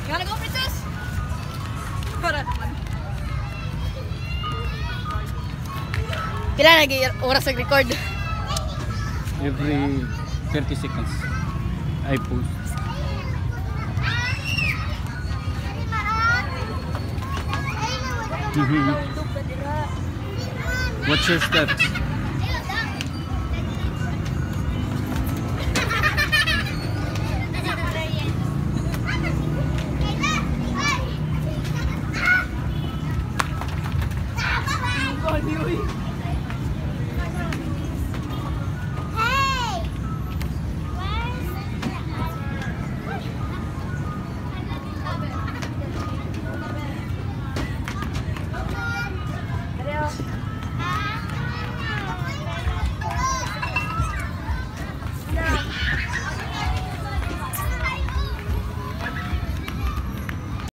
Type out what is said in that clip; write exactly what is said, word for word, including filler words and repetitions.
You wanna go, princess? Para. Pila lagi oras nag-record? Every thirty seconds I post. What's your steps?